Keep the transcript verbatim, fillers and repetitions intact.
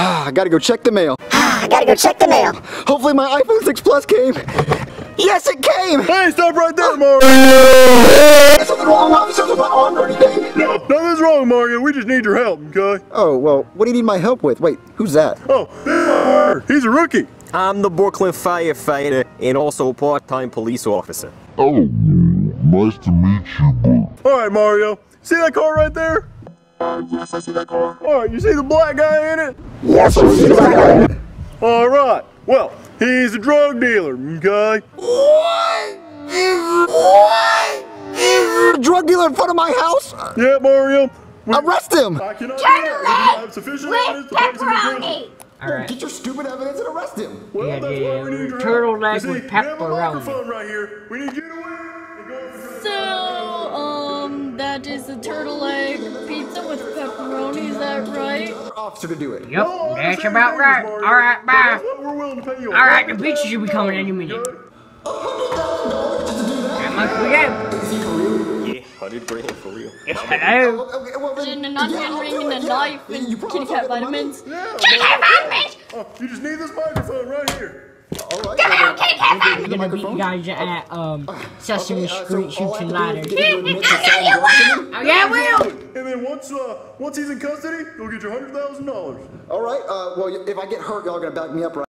I gotta go check the mail. I gotta go check the mail. Hopefully my iPhone six Plus came. Yes, it came! Hey, stop right there, Mario! Is something wrong, officer? With my arm or anything? No, nothing's wrong, Mario. We just need your help, okay? Oh, well, what do you need my help with? Wait, who's that? Oh, this is my partner. He's a rookie. I'm the Brooklyn firefighter and also a part-time police officer. Oh, nice to meet you, Bert. All right, Mario. See that car right there? Uh, yes, I see that car. All right, you see the black guy in it? Yes, I see the black guy. All right. Well, he's a drug dealer, okay? What? What? A drug dealer in front of my house? Yeah, Mario. We, Arrest him! I cannot do Turn that. We do leg not have sufficient with evidence to place him in prison. pepperoni. Alright. Get your stupid evidence and arrest him. Well, Yeah, that's yeah, why we need your turtle help. leg You see, with we have a pepperoni. microphone right here. We need you to win and go over to So, um, that is a turtle egg pizza with pepperoni, is that right? Officer to do it. Yep, No, that's understand about things, right. Mario, Alright, but bye. that's what we're willing to pay you. Alright, the pizza should be coming any minute. That must be it. Is he for real? Yeah, one hundred grand for real. Yes, hello. Okay, well, then, And an yeah, onion I'll ring do and a it, yeah. knife You and promise kitty I'll cat get the money? vitamins. Yeah, Kitty cat vitamins. oh, you just need this microphone right here. All right. Come well, on, kitty cat then, vitamins. the Gonna beat microphone? you guys at um Sesame Okay, uh, so Street all shoots I and have to do ladders. is get him to admit to selling drugs to me? Oh yeah, I will. And then once uh, once he's in custody, you'll get your hundred thousand dollars. All right, uh, well, if I get hurt, y'all are gonna back me up, right?